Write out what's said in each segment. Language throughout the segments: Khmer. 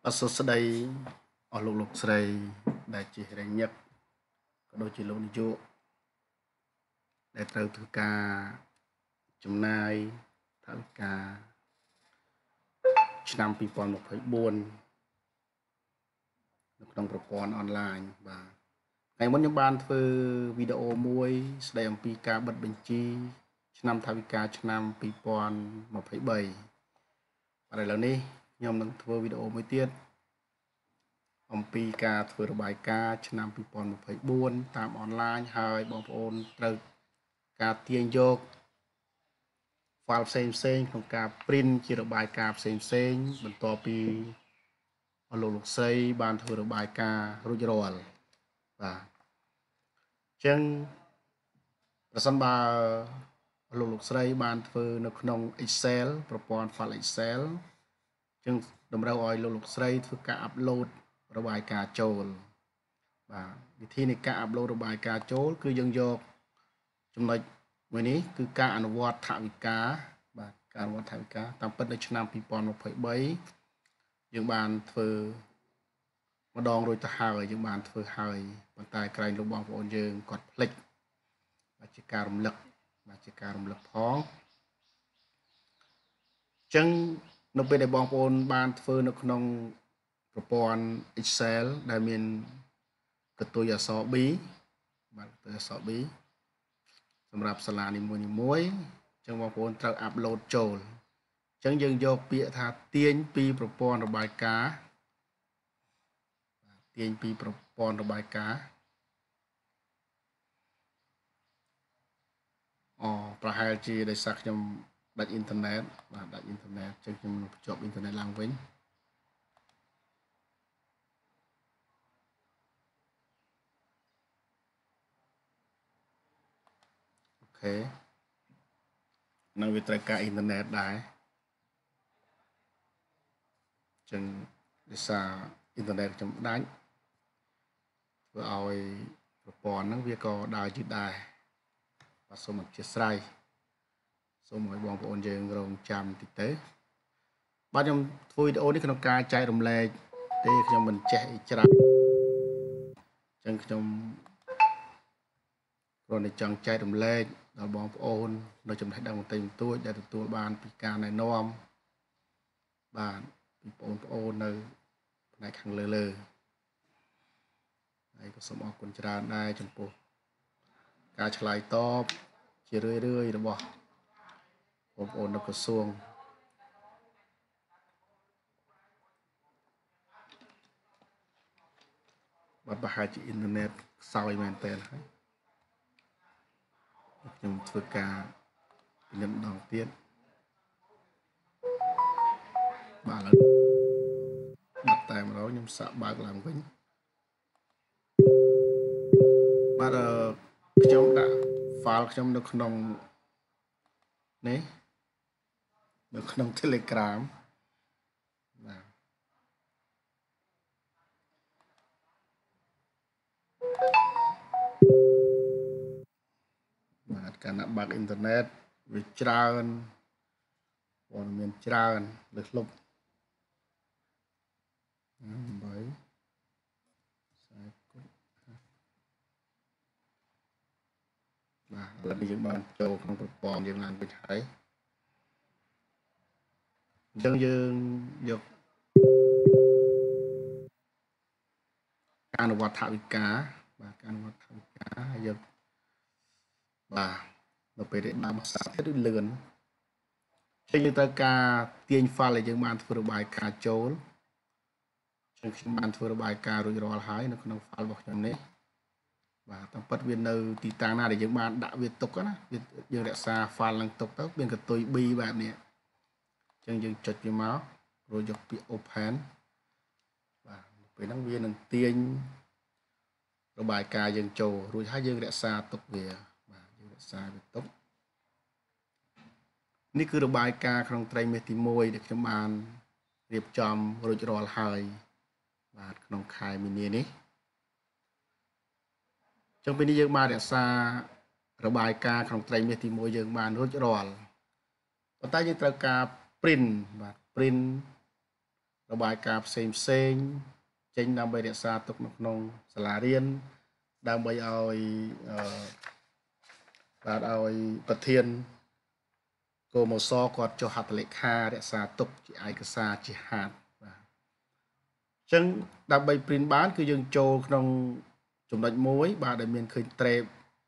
អសួស្តីអស់លោកស្រីដែលជារញឹកក៏ដូចជាលោកនាយកដែលត្រូវធ្វើការចំណាយថវិកាឆ្នាំ2024នៅក្នុងប្រព័ន្ធអនឡាញបាទថ្ងៃមុនខ្ញុំបានធ្វើវីដេអូមួយស្ដីអំពីការបិទបញ្ជីឆ្នាំថវិកាឆ្នាំ2023បាទឥឡូវនេះខ្ញុំនឹងធ្វើវីដេអូមួយទៀតអំពីការធ្វើរបាយការណ៍ឆ្នាំ2024តាមអនឡាញហើយបងប្អូនត្រូវការទាញយក file ផ្សេងក្នុងការ print ជារបាយការណ៍ផ្សេងបន្ទាប់ពីលោកស្រីបានធ្វើរបាយការណ៍រួចរាល់បាទអញ្ចឹងប្រសិនបើលោកស្រីបានធ្វើនៅក្នុង Excel ប្រព័ន្ធ file Excel អញ្ចឹងតម្រូវឲ្យលោកស្រីធ្វើការ upload របាយការណ៍ចូលបាទវិធីនៃការ upload របាយការណ៍ចូលគឺយើងយកចំណុចមួយនេះគឺការអនុវត្តថវិកាបាទការអនុវត្តថវិកាតាមពិតនៅឆ្នាំ2023យើងបានធ្វើម្ដងរួចទៅហើយយើងបានធ្វើហើយប៉ុន្តែក្រែងលោកបងប្អូនយើងគាត់ភ្លេចបាទជាការរំលឹកបាទជាការរំលឹកផងអញ្ចឹងនៅពេលដែលបងប្អូនបានធ្វើនៅក្នុងប្រព័ន្ធ Excel ដែលមានកន្ទុយអក្សរ B បាទកន្ទុយអក្សរ B សម្រាប់សាលានីមួយៗអញ្ចឹងបងប្អូនត្រូវ upload ចូលអញ្ចឹងយើងយកពាក្យថាទាញពីប្រព័ន្ធរបាយការណ៍ទាញពីប្រព័ន្ធរបាយការណ៍ប្រហែលជាដោយសារខ្ញុំដាច់អ៊ីនធឺណិតបាទដាច់អ៊ីនធឺណិតអញ្ចឹងខ្ញុំភ្ជាប់អ៊ីនធឺណិតឡើងវិញអូខេនឹងវាត្រូវការអ៊ីនធឺណិតដែរអញ្ចឹងដោយសារអ៊ីនធឺណិតខ្ញុំដាច់ធ្វើឲ្យប្រព័ន្ធហ្នឹងវាក៏ដើរយឺតដែរបាទសូមអធិស្ឋានសូមឲ្យបងប្អូនយើងរងចាំតិចទៅបាទខ្ញុំធ្វើវីដេអូនេះក្នុងការចែករំលែកទេខ្ញុំមិនចេះអីច្រើនអញ្ចឹងខ្ញុំគ្រាន់តែចង់ចែករំលែកដល់បងប្អូននៅចំណេះដឹងបន្តិចបន្តួចដែលទទួលបានពីការណែនាំបាទពីបងប្អូននៅផ្នែកខាងលើហើយក៏សូមអរគុណច្រើនដែរចំពោះការឆ្លើយតបជារឿយរបស់បងប្អូននៅក្រសួងបាទប្រហែលជាអ៊ីនធឺណិតខ្សោយមែនតើហើយខ្ញុំធ្វើការពិនិត្យម្ដងទៀតបាទឥឡូវបាត់តែម្ដងខ្ញុំសាកបើកឡើងវិញបាទខ្ញុំដាក់ file ខ្ញុំនៅក្នុងនេះនៅក្នុង Telegram បាទបាទការណាបើកអ៊ីនធឺណិតវាច្រើនព័ត៌មានច្រើនលើសលប់8បាទឥឡូវយើងបានចូលក្នុងប្រព័ន្ធយើងឡើងវិញហើយអញ្ចឹងយើងយកការអនុវត្តថវិកាបាទការអនុវត្តថវិកាហើយយកបាទនៅពេលដែលបានភាសាទៀតគឺលឿនចឹងយើងត្រូវការទាញ file ដែលយើងបានធ្វើរបាយការណ៍ចូលចឹងខ្ញុំបានធ្វើរបាយការណ៍រួចរាល់ហើយនៅក្នុង file របស់ខ្ញុំនេះបាទតាមពិតវានៅទីតាំងណាដែលយើងបានដាក់វាទុកណាយើងរក្សា file ឡើងទុកទៅមានកន្ទុយ B បែបនេះអញ្ចឹងយើងចុចវាមករួចយកពាក្យ open បាទពេលហ្នឹងវានឹងទាញរបាយការណ៍យើងចូលរួចហើយយើងរក្សាទុកវាបាទយើងរក្សាវាទុកនេះគឺរបាយការណ៍ក្នុងត្រីមាសទី1ដែលខ្ញុំបានរៀបចំរួចរាល់ហើយបាទក្នុងខែមីនានេះចឹងពេលនេះយើងបានរក្សារបាយការណ៍ក្នុងត្រីមាសទី1យើងបានរួចរាល់ប៉ុន្តែយើងត្រូវការ print បាទ print ระบายการផ្សេងចេញដើម្បីរក្សាទុកនៅក្នុងសាលារៀនដើម្បីឲ្យបាទឲ្យប្រធានកោមសគាត់ចុះហត្ថលេខារក្សាទុកជាឯកសារជាហាត់បាទអញ្ចឹងដើម្បី print បានគឺយើងចូលក្នុងចំណុច1បាទដែលមានឃើញ trade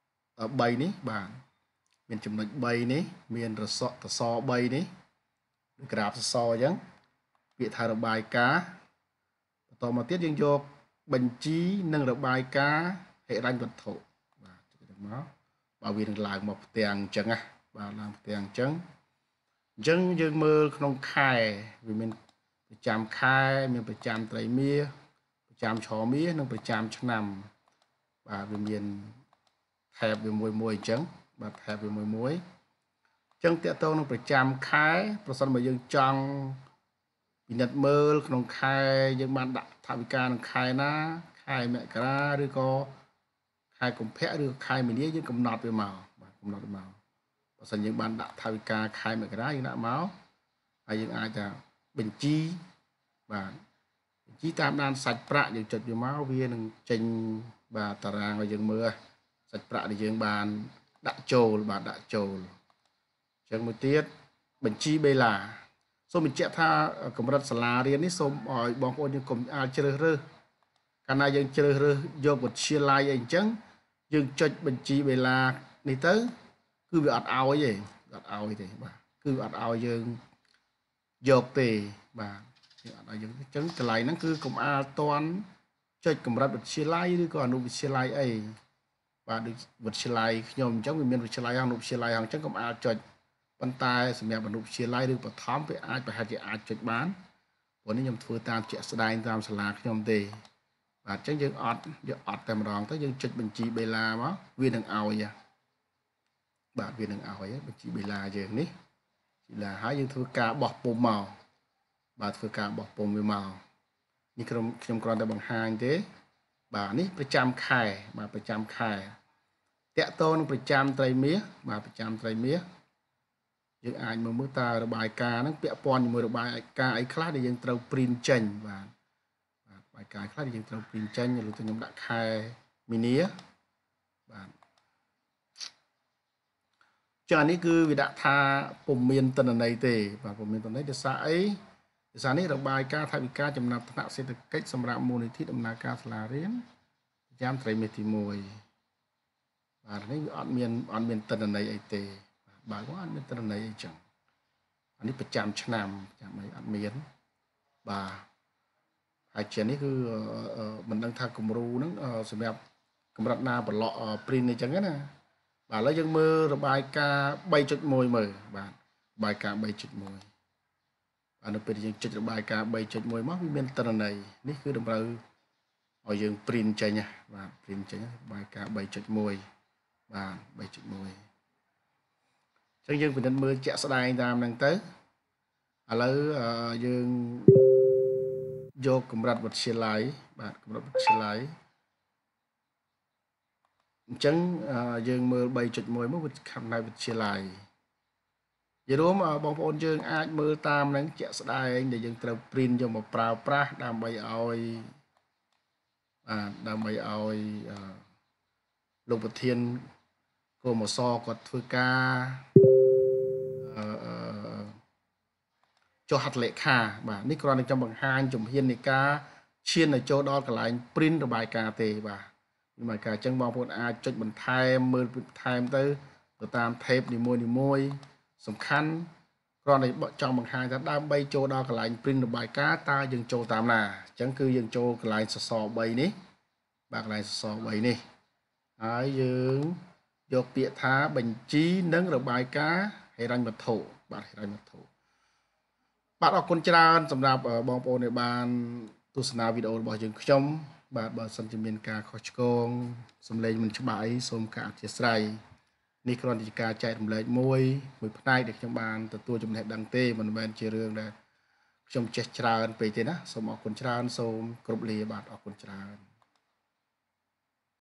3នេះបាទមានចំណុច3នេះមានរសក់តស3នេះក្រាបសសអញ្ចឹងពាក្យថារបាយការណ៍បន្តមកទៀតយើងយកបញ្ជីនិងរបាយការណ៍ហិរញ្ញវត្ថុបាទទៅមកបើវានឹងឡើងមកផ្ទាំងអញ្ចឹងណាបាទឡើងផ្ទាំងអញ្ចឹងយើងមើលក្នុងខែវាមានប្រចាំខែមានប្រចាំត្រីមាសប្រចាំឆមាសនិងប្រចាំឆ្នាំបាទវាមានថែបវាមួយអញ្ចឹងបាទថែបវាមួយអញ្ចឹងតកតងនឹងប្រចាំខែប្រសិនបើយើងចង់ពិនិត្យមើលក្នុងខែយើងបានដាក់ថវិកាក្នុងខែណាខែមករាឬក៏ខែកុម្ភៈឬខែមីនាយើងកំណត់វាមកបាទកំណត់វាមកបើសិនយើងបានដាក់ថវិកាខែមករាយើងដាក់មកហើយយើងអាចថាបញ្ជីបាទបញ្ជីតាមដានសាច់ប្រាក់យើងចុចវាមកវានឹងចេញបាទតារាងឲ្យយើងមើលសាច់ប្រាក់ដែលយើងបានដាក់ចូលបាទដាក់ចូលអញ្ចឹងមួយទៀតបញ្ជីបេឡាសូមបញ្ជាក់ថាកម្រិតសាលារៀននេះសូមឲ្យបងប្អូនយើងកុំអាចជ្រើសរើសកាលណាយើងជ្រើសរើសយកវិទ្យាល័យអីអញ្ចឹងយើងចុចបញ្ជីបេឡានេះទៅគឺវាអត់ឲ្យទេអត់ឲ្យទេបាទគឺអត់ឲ្យយើងយកទេបាទអត់ឲ្យយើងអញ្ចឹងកន្លែងហ្នឹងគឺកុំអាលតន់ចុចកម្រិតវិទ្យាល័យឬក៏អនុវិទ្យាល័យអីបាទដូចវិទ្យាល័យខ្ញុំអញ្ចឹងវាមានវិទ្យាល័យអនុវិទ្យាល័យអញ្ចឹងកុំអាលចុចប៉ុន្តែសម្រាប់អនុវិទ្យាល័យឬបឋមវាអាចប្រហែលជាអាចចុចបានព្រោះនេះខ្ញុំធ្វើតាមជាក់ស្ដែងតាមសាលាខ្ញុំទេបាទអញ្ចឹងយើងអត់តែម្ដងទៅយើងចុចបញ្ជីបេឡាមកវានឹងឲ្យបាទវានឹងឲ្យបញ្ជីបេឡាយើងនេះបេឡាហើយយើងធ្វើការបោះពុម្ពមកបាទធ្វើការបោះពុម្ពវាមកនេះខ្ញុំគ្រាន់តែបង្ហាញទេបាទនេះប្រចាំខែបាទប្រចាំខែតកតងនឹងប្រចាំត្រីមាសបាទប្រចាំត្រីមាសយើងអាចមើលតើរបាយការណ៍ហ្នឹងពាក់ព័ន្ធជាមួយរបាយការណ៍អីខ្លះដែលយើងត្រូវ print ចេញបាទរបាយការណ៍ខ្លះដែលយើងត្រូវ print ចេញឬទៅខ្ញុំដាក់ខែមីនាបាទចានេះគឺវាដាក់ថាពុំមានតនន័យទេបាទពុំមានតនន័យដោយសារអីដោយសារនេះរបាយការណ៍ថវិកាចំណាត់ថ្នាក់សេដ្ឋកិច្ចសម្រាប់មូលនិធិដំណើរការសាលារៀនប្រចាំត្រីមាសទី1បាទនេះវាអត់មានតនន័យអីទេបាទអត់មានតនន័យអីចឹងអានេះប្រចាំឆ្នាំចាំអីអត់មានបាទហើយជានេះគឺមិនដឹងថាគំរូហ្នឹងសម្រាប់កម្រិតណាប្រឡក់ print អីចឹងណាបាទឥឡូវយើងមើលរបាយការណ៍ 3.1 មើលបាទរបាយការណ៍ 3.1 បាទនៅពេលយើងចុចរបាយការណ៍ 3.1 មកវាមានតនន័យនេះគឺតម្រូវឲ្យយើង print ចេញណាបាទ print ចេញរបាយការណ៍ 3.1 បាទ 3.1 អញ្ចឹងយើងពិនិត្យមើលជាក់ស្ដែងតាមហ្នឹងទៅឥឡូវយើងយកកម្រិតវិទ្យាល័យបាទកម្រិតវិទ្យាល័យអញ្ចឹងយើងមើល 3.1 មកវិទ្យាល័យវិទ្យាល័យនិយាយរួមបងប្អូនយើងអាចមើលតាមហ្នឹងជាក់ស្ដែងដែលយើងត្រូវ print យកមកប្រើប្រាស់ដើម្បីឲ្យលោកប្រធានកោមសគាត់ធ្វើការចុះហត្ថលេខាបាទនេះគ្រាន់តែចង់បង្ហាញជំហាននៃការឈានទៅចូលដល់កន្លែង print របាយការណ៍ទេបាទរបាយការណ៍អញ្ចឹងបងប្អូនអាចចុចបន្ថែមមើលបន្ថែមទៅតាម tape នីមួយសំខាន់គ្រាន់តែចង់បង្ហាញថាដើម្បីចូលដល់កន្លែង print របាយការណ៍តើយើងចូលតាមណាអញ្ចឹងគឺយើងចូលកន្លែងសសរ3នេះបាទកន្លែងសសរ3នេះហើយយើងយកពាក្យថាបញ្ជីនិងរបាយការណ៍ហិរញ្ញវត្ថុបាទហិរញ្ញវត្ថុបាទអរគុណច្រើនសម្រាប់បងប្អូនដែលបានទស្សនាវីដេអូរបស់យើងខ្ញុំបាទបើសិនជាមានការខុសឆ្គងសំឡេងមិនច្បាស់អីសូមការអធិស្ឋាននេះគ្រាន់តែជាការចែករំលែកមួយផ្នែកដែលខ្ញុំបានទទួលចំណេះដឹងទេមិនមែនជារឿងដែលខ្ញុំចេះច្រើនពេកទេណាសូមអរគុណច្រើនសូមគោរពលាបាទអរគុណច្រើន